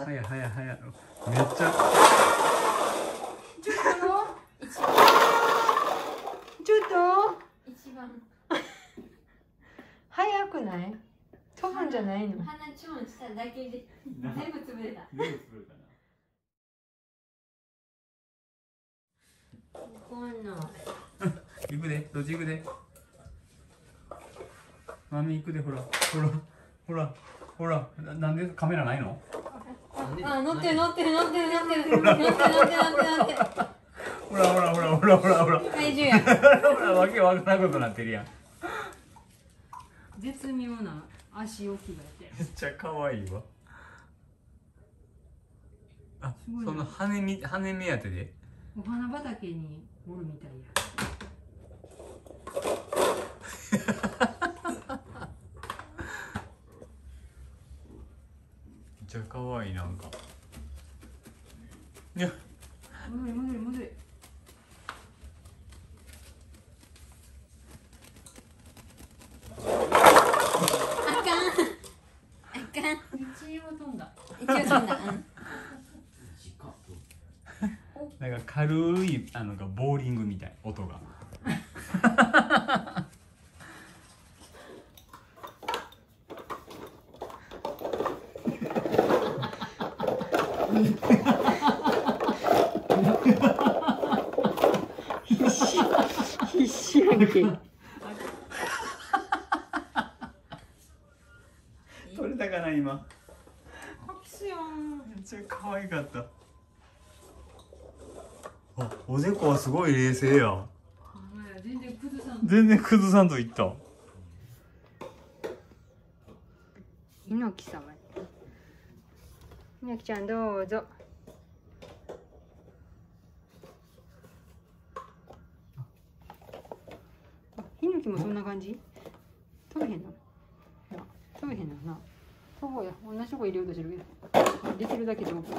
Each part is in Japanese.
早い早い早い。めっちゃ。 ちょっと一番早くない？飛ぶんじゃないの？ 鼻チョンしただけで全部潰れた。 全部潰れたな。 こんな行くで、どっち行くで。マミ行くで、ほら、ほら、ほら、ほら、なんでカメラないの？ あ、乗ってる乗ってる乗ってる乗ってる乗ってる乗ってる乗ってる。 ほらほらほらほらほらほら。 体重や。 ほら、わけわからんことなってるやん。 絶妙な足置きがやって。 めっちゃ可愛いわ。あ、その羽目当てで。 お花畑におるみたいや。 めっちゃ可愛いなんか。いや、 むずいむずいむずい。 あかん。 一応飛んだ。 一応飛んだ。 なんか軽いボーリングみたい音が。 必死やんけ。 撮れたかな今。 ハピスやん。 めっちゃ可愛かった。あ、おでこはすごい冷静や。 全然崩さん。 全然崩さんといった。 猪木様。猪木ちゃんどうぞ。あ、猪木もそんな感じ？飛べへんの？飛べへんのな。飛ぼうや。同じとこ入れようとしてるけど。できるだけ上手。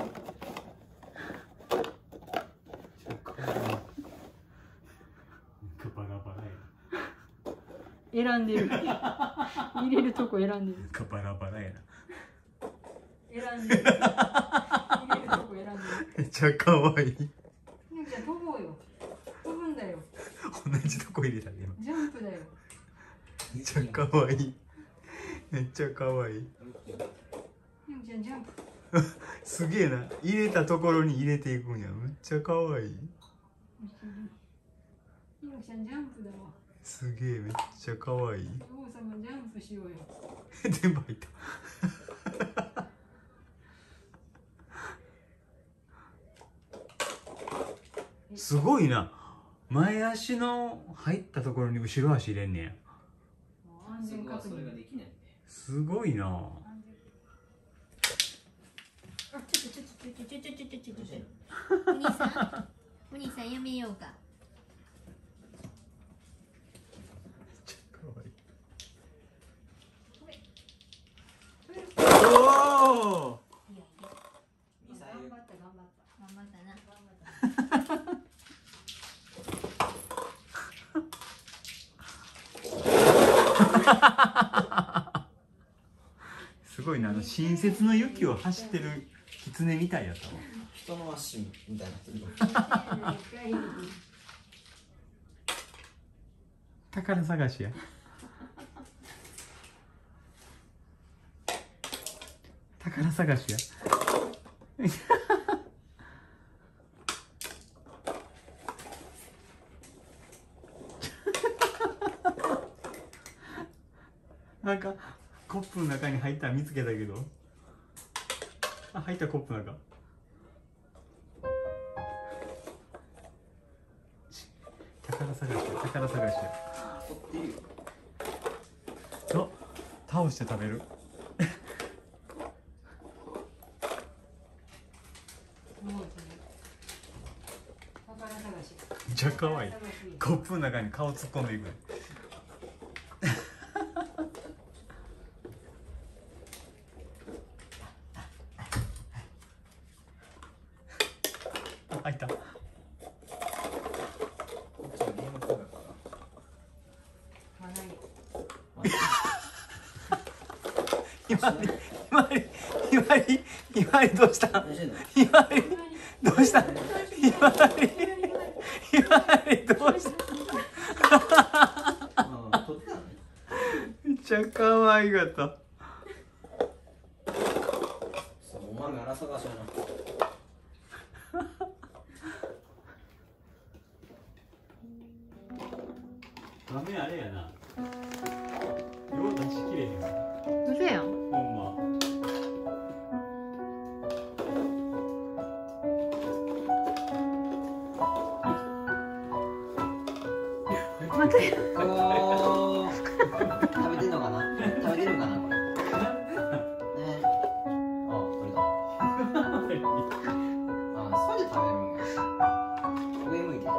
バラバラや選んでる。入れるとこ選んでる。 な。バラバラやな。 選んでる。入れるとこ選んでる。 めっちゃ可愛い。 猪木ちゃん飛ぼうよ。飛ぶんだよ。 同じとこ入れたね今。 ジャンプだよ。 めっちゃ可愛い。めっちゃ可愛い。 猪木ちゃんジャンプ。 すげえな。入れたところに入れていくんや。めっちゃ可愛い。 猪木ちゃんジャンプだわ。 すげえ、めっちゃ可愛い。 王様ジャンプしようよ。 全部入った。すごいな。前足の入ったところに後ろ足入れんねや。 安全確認。 すごいな。 あ、ちょっと。お兄さん、お兄さんやめようか。 おお。 頑張った頑張った。 頑張ったな。 すごいな。新雪の雪を走ってる狐みたいやったわ。 人の足みたいなってる。 宝探しや。宝探しや。なんかコップの中に入ったら見つけたけど、あ、入ったコップの中。宝探しや、宝探しや。 取ってるよ。 あ、倒して食べる。めっちゃ可愛い。コップの中に顔突っ込んでいく。あ、開いた。 こっちはゲームコーナーか今ねひまりひまりどうした何してんの？ ひまりどうしたひまりひまりどうしたあ、撮ってたのね。 めっちゃ可愛かった。 そう、お前もやらさかしやな。 豆あれやな。量出しきれへん。 嘘やん。 ほんま。 待て。 おー、食べてんのかな？食べてるかなこれ。ね。あ、取れた。あ、それで食べるんや。上向いて。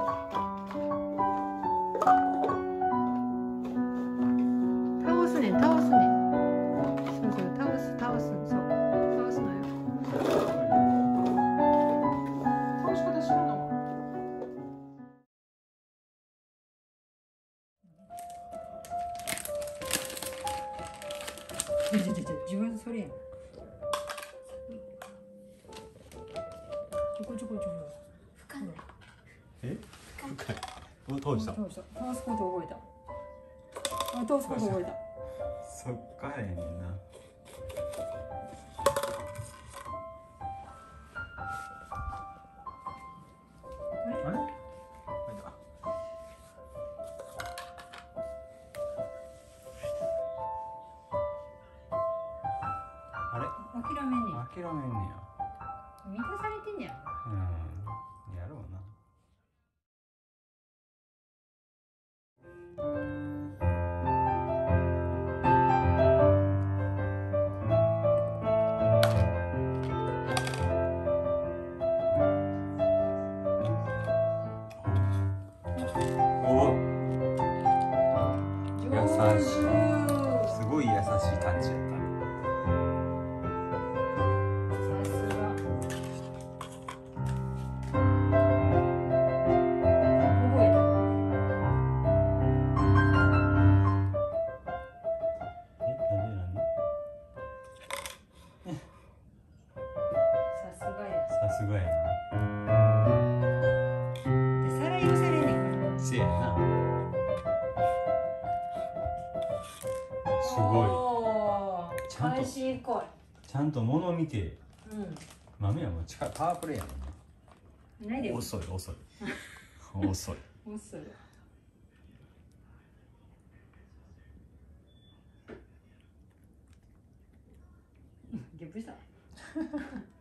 倒すねん、倒すねん。そうそう、倒す、倒す、そう、倒すのよ。 倒し方知らんの？ 自分それやん。ちょこちょこちょこ。 深いね。 え？深い。どうした？ 倒すこと覚えた。倒すこと覚えた。 そっからやねんな。あれ？あれ？ 諦めんねん。 諦めんねや。 満たされてんねや。 うん。やろうな。お。優しい。すごい優しいタッチやった。 さすが。覚えた。 なんでさすがや。 さすがやで、さらいをされんねんから。 な。せやな。すごおーちゃんと賢い。 い。ちゃんと物見て、 うん。 豆はもう力パワープレイやもんな。 ないでよ。 遅い遅い。遅い。 遅い。ゲップした。